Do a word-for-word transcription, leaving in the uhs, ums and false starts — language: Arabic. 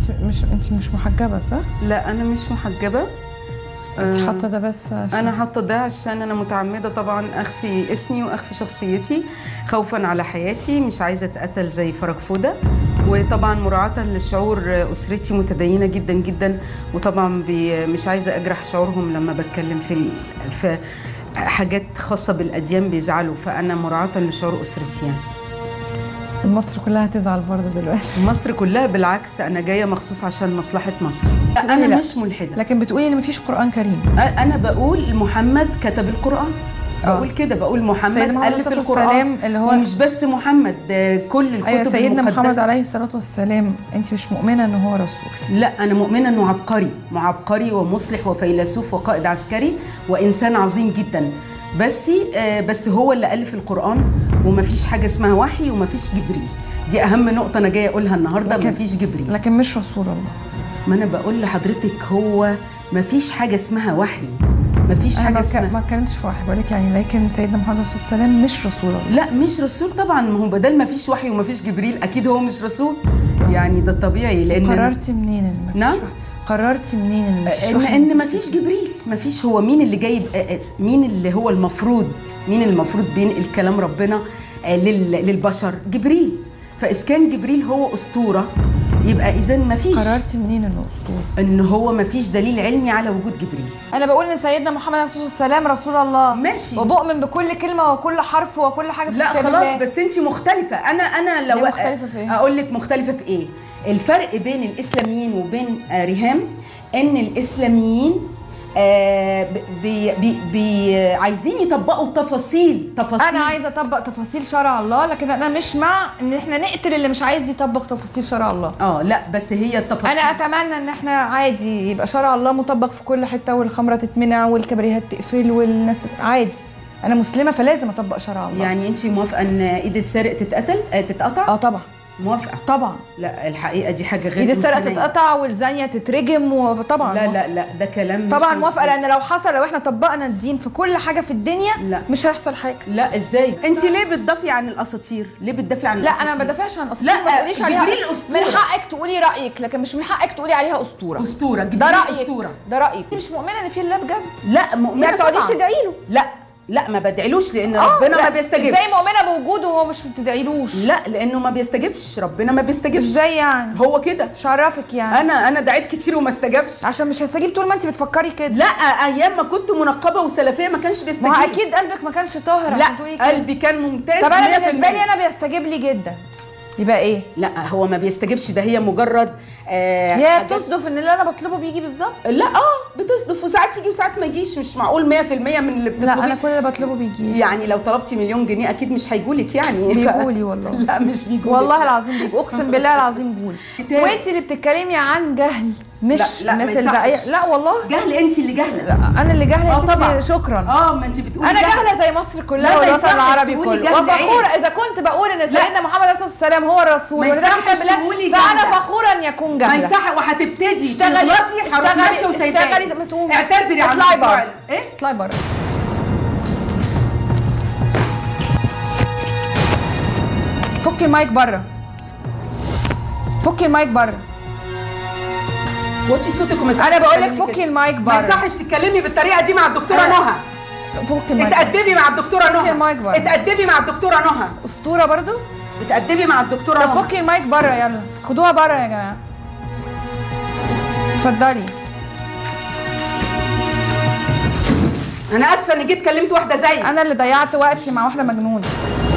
انت مش انت مش محجبه صح؟ لا انا مش محجبه. انت حاطه ده بس عشان انا حاطه ده عشان انا متعمده طبعا اخفي اسمي واخفي شخصيتي خوفا على حياتي، مش عايزه اتقتل زي فرج فوده، وطبعا مراعاه لشعور اسرتي متدينه جدا جدا، وطبعا مش عايزه اجرح شعورهم لما بتكلم في في حاجات خاصه بالاديان بيزعلوا، فانا مراعاه لشعور اسرتي يعني. مصر كلها هتزعل برضه دلوقتي. مصر كلها بالعكس، انا جايه مخصوص عشان مصلحه مصر. انا لا. مش ملحده، لكن بتقولي ان مفيش قرآن كريم. انا بقول محمد كتب القرآن، بقول كده، بقول محمد ألف القرآن، اللي هو ومش بس محمد، كل الكتب أيوة سيدنا المقدسة. محمد عليه الصلاة والسلام، أنت مش مؤمنة إن هو رسول؟ لا أنا مؤمنة إنه عبقري، معبقري ومصلح وفيلسوف وقائد عسكري وإنسان عظيم جدا، بس بس هو اللي ألف القرآن، ومفيش حاجة اسمها وحي ومفيش جبريل. دي أهم نقطة أنا جاية أقولها النهاردة، لكن مفيش جبريل، لكن مش رسول الله. ما أنا بقول لحضرتك هو مفيش حاجة اسمها وحي، مفيش حاجه اسمها. ما اتكلمتش في وحي، بقول لك يعني لكن سيدنا محمد صلى الله عليه وسلم مش رسول الله. لا مش رسول طبعا، ما هو بدل ما فيش وحي وما فيش جبريل اكيد هو مش رسول، يعني ده طبيعي. لان قررتي منين ان مفيش نعم؟ وحي؟ قررتي منين ان مفيش وحي؟ ان ما فيش جبريل، ما فيش. هو مين اللي جايب، مين اللي هو المفروض مين المفروض بينقل كلام ربنا للبشر؟ جبريل. فاذا كان جبريل هو اسطوره يبقى اذا ما فيش. قررتي منين انه اسطوره؟ ان هو ما فيش دليل علمي على وجود جبريل. انا بقول ان سيدنا محمد عليه الصلاه والسلام رسول الله، ماشي، وبؤمن بكل كلمه وكل حرف وكل حاجه في لا خلاص الله. بس انت مختلفه. انا انا لو مختلفه في ايه؟ اقول لك مختلفه في ايه. الفرق بين الاسلاميين وبين آه ريهام ان الاسلاميين آه بي بي بي عايزين يطبقوا تفاصيل تفاصيل انا عايزه اطبق تفاصيل شرع الله، لكن انا مش مع ان احنا نقتل اللي مش عايز يطبق تفاصيل شرع الله. اه لا بس هي التفاصيل، انا اتمنى ان احنا عادي يبقى شرع الله مطبق في كل حته، والخمره تتمنع والكبريهات تقفل والناس عادي. انا مسلمه فلازم اطبق شرع الله. يعني انت موافقه ان ايد السارق تتقتل آه تتقطع؟ اه طبعا موافقه طبعا. لا الحقيقه دي حاجه غير ايد السرقه تتقطع والزانيه تترجم، وطبعا لا لا لا ده كلام طبعا موافقه، لان لو حصل لو احنا طبقنا الدين في كل حاجه في الدنيا لا. مش هيحصل حاجه. لا ازاي؟ انت ليه بتدافعي عن الاساطير؟ ليه بتدافعي عن لا الاساطير؟ لا انا ما بدافعش عن الاساطير، لا ما تقوليش عليها جبريل اسطوره. من حقك تقولي رايك، لكن مش من حقك تقولي عليها اسطوره. اسطوره جبريل ده رأيك. اسطوره، ده رايك. انت مش مؤمنه ان في الله بجد؟ لا مؤمنه. ما تقعديش تدعي له. لا لا ما بدعيلوش لان ربنا ما بيستجبش. ازاي مؤمنه بوجوده وهو مش بتدعيلوش؟ لا لانه ما بيستجبش، ربنا ما بيستجبش. ازاي يعني؟ هو كده. مش عرفك يعني؟ انا انا دعيت كتير وما استجبش. عشان مش هيستجيب طول ما انت بتفكري كده. لا ايام ما كنت منقبه وسلفيه ما كانش بيستجيب. ما اكيد قلبك ما كانش طاهر. لا قلبي كان ممتاز. طب انا بالنسبه لي انا بيستجيب لي جدا. يبقى ايه؟ لا هو ما بيستجبش، ده هي مجرد آه هي بتصدف ان اللي انا بطلبه بيجي بالظبط. لا اه بتصدف، وساعات يجي وساعات ما يجيش، مش معقول مية في المية من اللي بتطلبيه. لا انا كل اللي بطلبه بيجي. يعني لو طلبتي مليون جنيه اكيد مش هيجولك يعني. بيجولي والله. لا مش بيجولك والله العظيم بيجوا، اقسم بالله العظيم بيجولي. وانت اللي بتتكلمي عن جهل، مش لا لا الناس الباقيه. لا والله جهل، انت اللي جهله. لا انا اللي جهله يا ستي. طبعا. شكرا. اه ما انت بتقولي انا جهله زي مصر كلها والوطن العربي كله، وفخوره اذا كنت بقول ان سيدنا محمد عليه الصلاه والسلام هو الرسول ما يصحش تقولي جهله، فانا فخوره ان يكون جهله. ما يصح. وهتبتدي اشتغلي تغلطي هروح ماشيه وسايباكي. اشتغلي ما تقومي اعتذري عن اطلعي بره. ايه؟ اطلعي بره. فكي المايك بره، فكي المايك بره. وطي صوتك وما انا بقول لك فكي المايك بره. ما يصحش تتكلمي بالطريقه دي مع الدكتوره نهى. فكي المايك. اتأدبي مع الدكتوره نهى. فكي المايك بره. اتأدبي مع الدكتوره نهى. اسطوره برضو؟ بتأدبي مع الدكتوره نهى. طب فكي المايك بره، يلا خدوها بره يا جماعه. اتفضلي. انا اسفه اني جيت كلمت واحده زيك. انا اللي ضيعت وقتي مع واحده مجنونه.